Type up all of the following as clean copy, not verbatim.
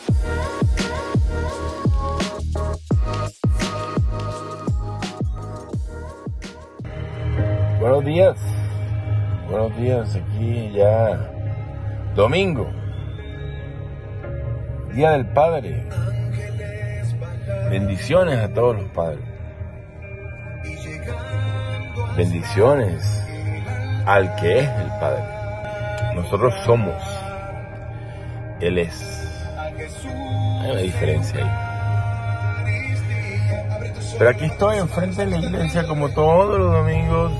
Buenos días, aquí ya domingo, Día del Padre. Bendiciones a todos los padres. Bendiciones al que es el Padre. Nosotros somos, Él es. Hay una diferencia ahí. Pero aquí estoy enfrente de la iglesia como todos los domingos.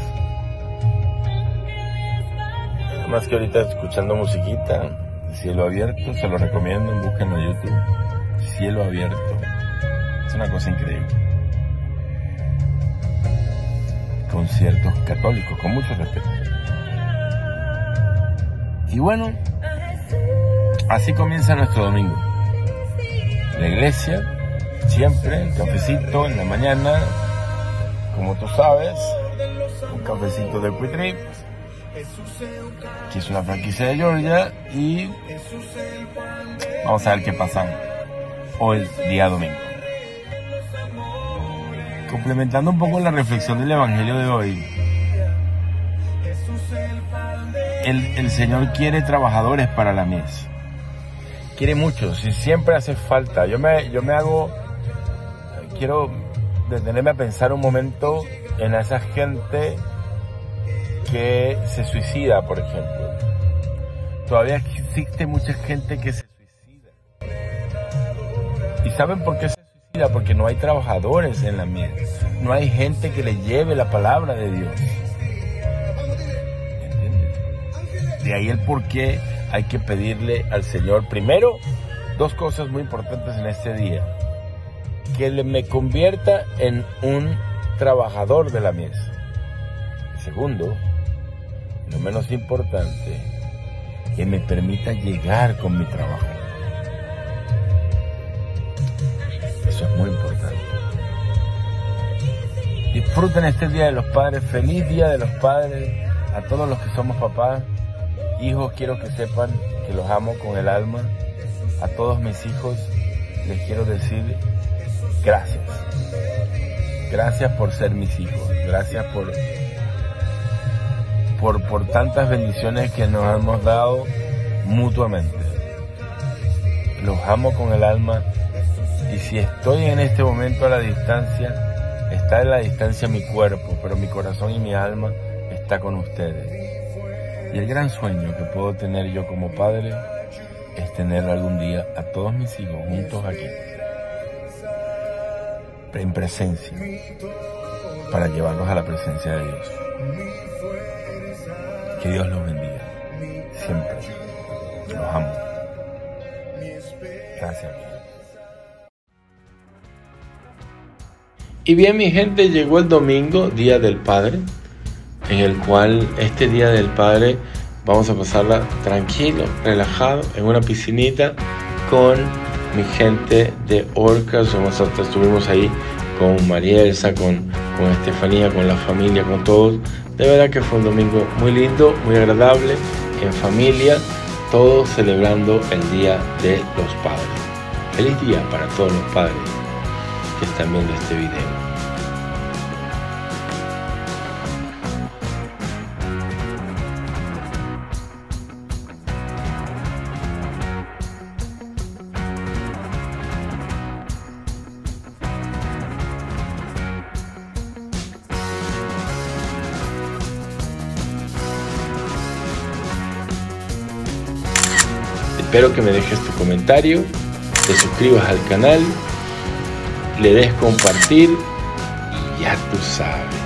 Más que ahorita escuchando musiquita, Cielo Abierto, se lo recomiendo, búsquenlo en YouTube. Cielo Abierto, es una cosa increíble. Conciertos católicos, con mucho respeto. Y bueno, así comienza nuestro domingo. La iglesia, siempre, el cafecito en la mañana, como tú sabes, un cafecito de Quick-Trip, que es una franquicia de Georgia, y vamos a ver qué pasa hoy, día domingo. Complementando un poco la reflexión del evangelio de hoy, el Señor quiere trabajadores para la mies. Quiere muchos, y siempre hace falta. Quiero detenerme a pensar un momento en esa gente que se suicida, por ejemplo. Todavía existe mucha gente que se suicida. ¿Y saben por qué se suicida? Porque no hay trabajadores en la mies. No hay gente que le lleve la palabra de Dios. ¿Entiendes? De ahí el por qué hay que pedirle al Señor, primero, dos cosas muy importantes en este día. Que me convierta en un trabajador de la mies. Segundo, lo menos importante, que me permita llegar con mi trabajo. Eso es muy importante. Disfruten este Día de los Padres. Feliz Día de los Padres a todos los que somos papás. Hijos, quiero que sepan que los amo con el alma. A todos mis hijos les quiero decir gracias. Gracias por ser mis hijos. Gracias por tantas bendiciones que nos hemos dado mutuamente. Los amo con el alma, y si estoy en este momento a la distancia, está en la distancia mi cuerpo, pero mi corazón y mi alma está con ustedes. Y el gran sueño que puedo tener yo como padre es tener algún día a todos mis hijos juntos aquí, en presencia, para llevarlos a la presencia de Dios. Que Dios los bendiga, siempre. Los amo. Gracias. Y bien, mi gente, llegó el domingo, Día del Padre, en el cual este Día del Padre vamos a pasarla tranquilo, relajado, en una piscinita con mi gente de Orcas. Nosotros estuvimos ahí con María Elsa, con Estefanía, con la familia, con todos. De verdad que fue un domingo muy lindo, muy agradable, en familia, todos celebrando el Día de los Padres. Feliz día para todos los padres que están viendo este video. Espero que me dejes tu comentario, te suscribas al canal, le des compartir y ya tú sabes.